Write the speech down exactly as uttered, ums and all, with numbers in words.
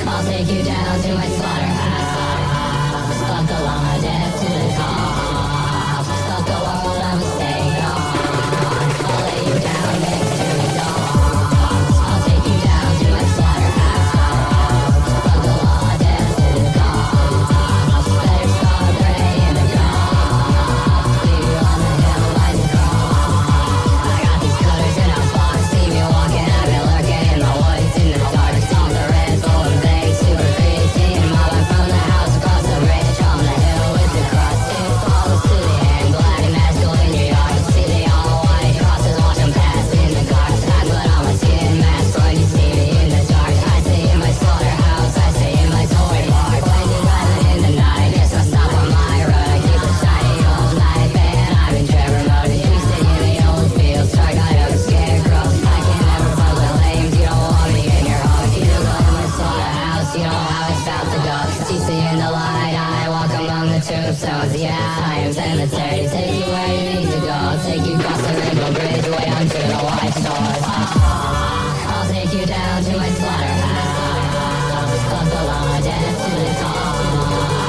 I'll take you down to my slaughterhouse. Stuck along my death to the top. Stuck the world of a stake on. I'll lay you down next to the dogs. I'll take you down to my slaughterhouse. Stuck along my death to the top. Better start praying to God. Leave you on the hill like the cross. I got these cutters in a box. See me walking, I've been lurking in the woods in the dark. Off the red, full of veins, super fifteen. Mobbing from the house across the bridge on the hill with the crust. It follows to the end, black and masculine in your yard. See the all white crosses, watch them pass in the car. I put on my skin mask when you see me in the dark. I stay in my slaughterhouse, I stay in my toy bar. When you driving in the night, yes, I stop on my road. I keep a shiny old knife and I'm in Trevor mode. You stay in the old fields, dark night of a scarecrow. I can never fuck with lames, you don't want me in your home. You go in my slaughterhouse, you know how it's about to go. You see in the light, I walk among the tombstones. Yeah, I am cemetery, take you where you need to go. Take you across the rainbow bridge, way onto the white shores. I'll take you down to my slaughterhouse. Stuck along my death to the top.